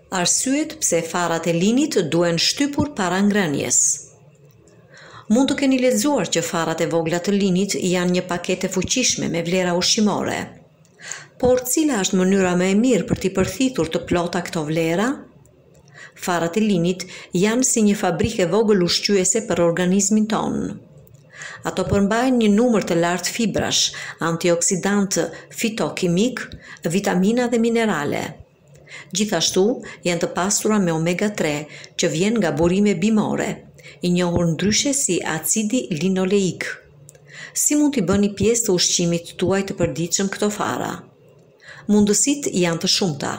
Arsyet pse farat e linit duhen shtypur para ngrënies. Mund të keni lexuar që farat e vogla të linit janë një paketë e fuqishme me vlera ushqimore. Por cila është mënyra më e mirë për t'i përthithur të plota këto vlera? Farat e linit janë si një fabrikë e vogël ushqyese për organizmin tonë. Ato përmbajnë një numër të lartë fibrash, antioksidantë, fitokimik, vitamina dhe minerale. Gjithashtu janë të pasura me omega-3 që vjen nga burime bimore, i njohur ndryshe si acidi linoleik. Si mund t'i bëni pjesë të ushqimit tuaj të përditshëm këto fara? Mundësitë janë të shumta,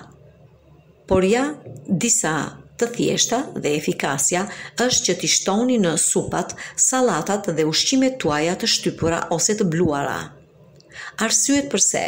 por ja disa të thjeshta dhe efikasja është që t'i shtoni në supat, sallatat dhe ushqimet tuaja të shtypura ose të bluara. Arsyet pse.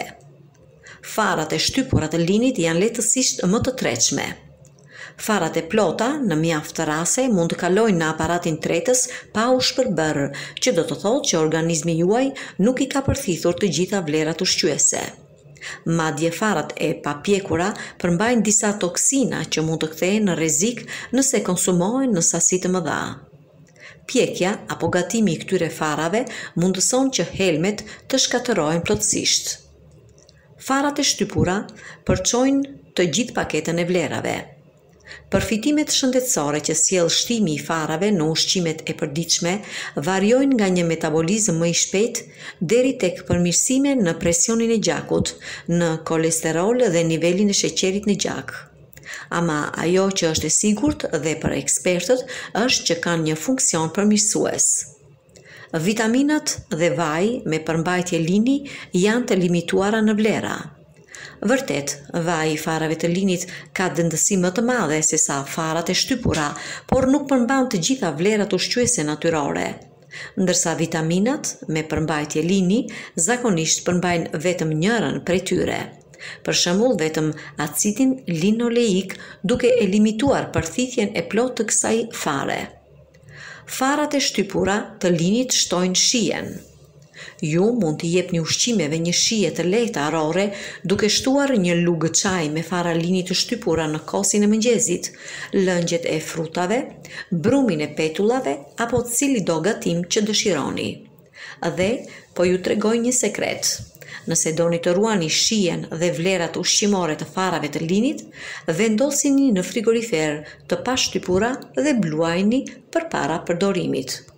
Farat e shtypura të linit janë lehtësisht më të tretshme. Farat e plota, në mjaft të raste, mund të kalojnë në aparatin tretës pa u shpërbërë, që do të thotë që organizmi juaj nuk i ka përthithur të gjitha vlerat ushqyese. Madje farat e papjekura përmbajnë disa toksina që mund të kthehen në rrezik nëse konsumohen në sasi të mëdha. Pjekja apo gatimi i këtyre farave mundëson që helmet të shkatërohen plotësisht. Farat e shtypura përçojnë të gjithë paketën e vlerave. Përfitimet shëndetësore që sjell shtimi i farave në ushqimet e përditshme variojnë nga një metabolizëm më i shpejtë deri tek përmirësime në presionin e gjakut, në kolesterol dhe nivelin e sheqerit në gjak. Ama ajo që është e sigurt dhe për ekspertët është që kanë një funksion përmirësues. Vitaminat dhe vaj me përmbajtje lini janë të limituara në vlera. Vërtet, vaji i farave të linit ka dëndësi më të madhe se sa farat e shtypura, por nuk përmban të gjitha vlerat ushqyese natyrore. Ndërsa vitaminat me përmbajtje lini zakonisht përmbajnë vetëm njërin prej tyre. Për shembull, vetëm acidin linoleik, duke e limituar përthithjen e plotë të kësaj fare. Farat e shtypura të linit shtojnë shijen. Ju mund t'i jepni ushqimeve një shije të lehtë arore duke shtuar një lugë çaji me fara linit të shtypura në kosin e mëngjesit, lëngjet e frutave, brumin e petullave apo cilido gatim që dëshironi. Dhe po ju tregoj një sekret. Nëse doni të ruani shijen dhe vlerat ushqimore të farave të linit, vendosini në frigorifer të pashtypura dhe bluajini përpara përdorimit.